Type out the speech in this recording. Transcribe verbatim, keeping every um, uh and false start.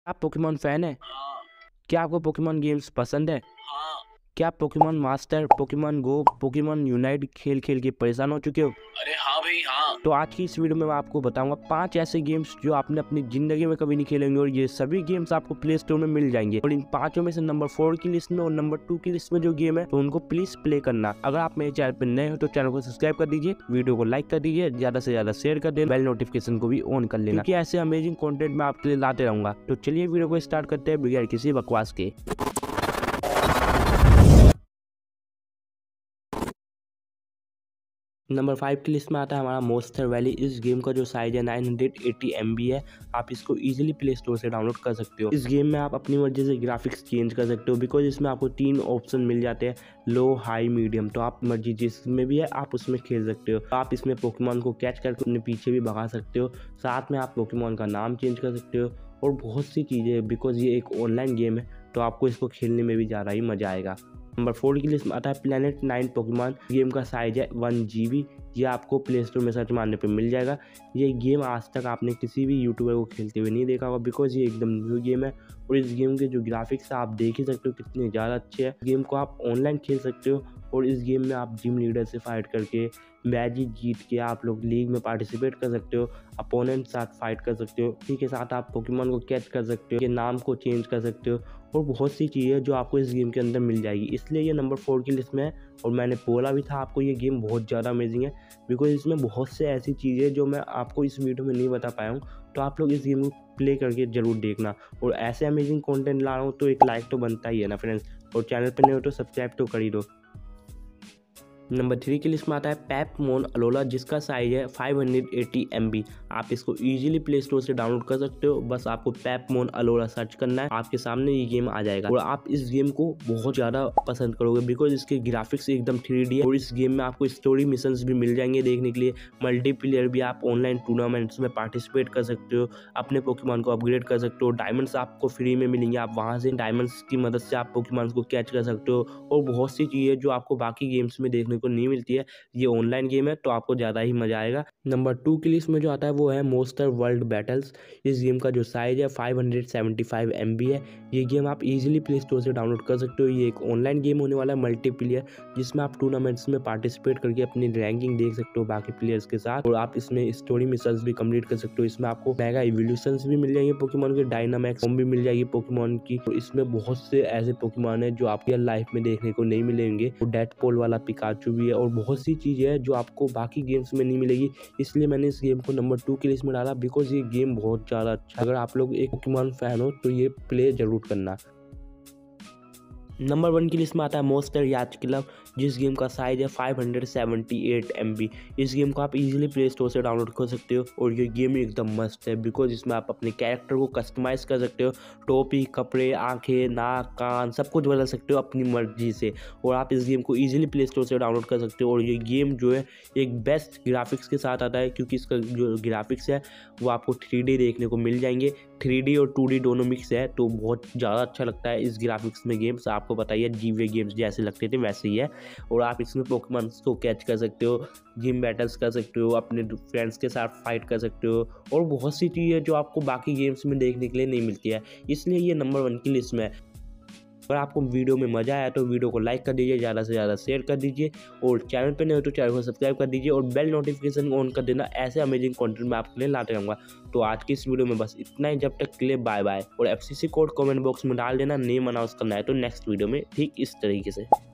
आप Pokemon fan है? हाँ। क्या आपको पोकेमॉन गेम्स पसंद है? हाँ। क्या आप Pokemon Master, Pokemon Go, Pokemon Unite खेल खेल के परेशान हो चुके हो? अरे हाँ भाई हाँ। तो आज की इस वीडियो में मैं आपको बताऊंगा पांच ऐसे गेम्स जो आपने अपनी ज़िंदगी में कभी नहीं खेलेंगे और ये सभी गेम्स आपको प्ले स्टोर में मिल जाएंगे। और इन पांचों में से नंबर फोर की लिस्ट में और नंबर टू की लिस्ट में जो गेम है तो उनको प्लीज प्ले करना। अगर आप मेरे चैनल पर नए हो तो चैनल को सब्सक्राइब कर दीजिए, वीडियो को लाइक कर दीजिए, ज्यादा से ज्यादा शेयर कर देना, बेल नोटिफिकेशन को भी ऑन कर लेना क्योंकि ऐसे अमेजिंग कंटेंट मैं आपके लिए लाते रहूंगा। तो चलिए वीडियो को स्टार्ट करते हैं बगैर किसी बकवास के। नंबर फाइव की लिस्ट में आता है हमारा मोस्टर वैली। इस गेम का जो साइज है nine hundred eighty M B है। आप इसको इजीली प्ले स्टोर से डाउनलोड कर सकते हो। इस गेम में आप अपनी मर्जी से ग्राफिक्स चेंज कर सकते हो बिकॉज इसमें आपको तीन ऑप्शन मिल जाते हैं, लो, हाई, मीडियम। तो आप मर्जी जिसमें भी है आप उसमें खेल सकते हो। आप इसमें पोकेमॉन को कैच करके अपने पीछे भी भगा सकते हो। साथ में आप पोकेमॉन का नाम चेंज कर सकते हो और बहुत सी चीज़ें। बिकॉज ये एक ऑनलाइन गेम है तो आपको इसको खेलने में भी ज़्यादा ही मज़ा आएगा। नंबर फोर की लिस्ट में आता है प्लेनेट नाइन पोकेमॉन। गेम का साइज है वन जी बी। ये आपको प्ले स्टोर में सर्च मारने पे मिल जाएगा। ये गेम आज तक आपने किसी भी यूट्यूबर को खेलते हुए नहीं देखा होगा बिकॉज ये एकदम न्यू गेम है। और इस गेम के जो ग्राफिक्स है आप देख ही सकते हो कितने ज़्यादा अच्छे हैं। गेम को आप ऑनलाइन खेल सकते हो और इस गेम में आप जिम लीडर से फाइट करके मैच जीत के आप लोग लीग में पार्टिसिपेट कर सकते हो, अपोनेंट साथ फाइट कर सकते हो। इसी के साथ आप पोकेमॉन को कैच कर सकते हो, ये नाम को चेंज कर सकते हो और बहुत सी चीज़ें जो आपको इस गेम के अंदर मिल जाएगी। इसलिए ये नंबर फोर की लिस्ट में है। और मैंने बोला भी था आपको ये गेम बहुत ज़्यादा अमेजिंग है बिकॉज इसमें बहुत से ऐसी चीज़ें जो मैं आपको इस वीडियो में नहीं बता पाया हूँ। तो आप लोग इस गेम को प्ले करके ज़रूर देखना। और ऐसे अमेजिंग कंटेंट ला रहा हूँ तो एक लाइक तो बनता ही है ना फ्रेंड्स। और चैनल पर नहीं हो तो सब्सक्राइब तो कर ही दो। नंबर थ्री की लिस्ट में आता है पैपमोन अलोला, जिसका साइज है five hundred eighty M B. आप इसको इजीली प्ले स्टोर से डाउनलोड कर सकते हो। बस आपको पैपमोन अलोला सर्च करना है, आपके सामने ये गेम आ जाएगा। और आप इस गेम को बहुत ज़्यादा पसंद करोगे बिकॉज इसके ग्राफिक्स एकदम थ्री डी है। और इस गेम में आपको स्टोरी मिशंस भी मिल जाएंगे देखने के लिए। मल्टीप्लेयर भी, आप ऑनलाइन टूर्नामेंट्स में पार्टिसिपेट कर सकते हो, अपने पोकेमॉन को अपग्रेड कर सकते हो। डायमंड्स आपको फ्री में मिलेंगे, आप वहाँ से डायमंड्स की मदद से आप पोकेमॉन को कैच कर सकते हो। और बहुत सी चीज़ें जो आपको बाकी गेम्स में देखने को नहीं मिलती है। ये ऑनलाइन गेम है तो आपको ज़्यादा ही मज़ा आएगा। नंबर टू की लिस्ट में जो आता है वो है मोस्टर वर्ल्ड बैटल्स। इस गेम का जो साइज है five hundred seventy five M B है। ये गेम आप इजीली प्ले स्टोर से डाउनलोड कर सकते हो। ये एक ऑनलाइन गेम होने वाला है, मल्टीप्लेयर, जिसमें आप टूर्नामेंट्स में पार्टिसिपेट करके अपनी रैंकिंग देख सकते हो बाकी प्लेयर्स के साथ। और आप इसमें स्टोरी मिशंस भी कंप्लीट कर सकते हो। इसमें आपको मेगा इवोल्यूशंस भी मिल जाएंगे पोकेमॉन के, डायनामैक्स फॉर्म भी मिल जाएगी पोकेमॉन की। और इसमें बहुत से ऐसे पोकेमॉन है जो आपको रियल लाइफ में देखने को नहीं मिलेंगे। डेडपोल वाला पिकाचू भी है और बहुत सी चीज़ें हैं जो आपको बाकी गेम्स में नहीं मिलेगी। इसलिए मैंने इस गेम को नंबर टू की लिस्ट में डाला बिकॉज ये गेम बहुत ज़्यादा अच्छा। अगर आप लोग एक पोकेमॉन फैन हो तो ये प्ले जरूर करना। नंबर वन की लिस्ट में आता है मोस्टर याच क्लब, जिस गेम का साइज है five hundred seventy eight M B. इस गेम को आप इजीली प्ले स्टोर से डाउनलोड कर सकते हो। और ये गेम एकदम मस्त है बिकॉज इसमें आप अपने कैरेक्टर को कस्टमाइज कर सकते हो। टोपी, कपड़े, आंखें, नाक, कान सब कुछ बदल सकते हो अपनी मर्जी से। और आप इस गेम को इजीली प्ले स्टोर से डाउनलोड कर सकते हो। और ये गेम जो है एक बेस्ट ग्राफिक्स के साथ आता है क्योंकि इसका जो ग्राफिक्स है वो आपको थ्री डी देखने को मिल जाएंगे। थ्री डी और टू डी दोनों मिक्स है तो बहुत ज़्यादा अच्छा लगता है इस ग्राफिक्स में गेम्स। आपको बताइए जीवे गेम्स जैसे लगते थे वैसे ही है। और आप इसमें पोकेमॉन को कैच कर सकते हो, जिम बैटल्स कर सकते हो, अपने फ्रेंड्स के साथ फाइट कर सकते हो और बहुत सी चीज़ें जो आपको बाकी गेम्स में देखने के लिए नहीं मिलती है। इसलिए ये नंबर वन की लिस्ट में है। अगर आपको वीडियो में मज़ा आया तो वीडियो को लाइक कर दीजिए, ज़्यादा से ज़्यादा शेयर कर दीजिए और चैनल पर नहीं हो तो चैनल को सब्सक्राइब कर दीजिए और बेल नोटिफिकेशन ऑन कर देना। ऐसे अमेजिंग कंटेंट मैं आपके लिए लाते रहूँगा। तो आज की इस वीडियो में बस इतना ही। जब तक के लिए बाय बाय। और F C C code comment box में डाल देना, नेम अनाउंस करना है तो नेक्स्ट वीडियो में ठीक इस तरीके से।